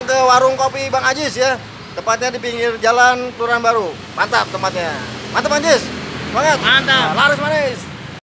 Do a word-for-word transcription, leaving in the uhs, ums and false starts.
Ke warung kopi Bang Ajis ya. Tepatnya di pinggir jalan Kelurahan Baru. Mantap tempatnya. Mantap Ajis. Semangat. Mantap. Nah, laris manis.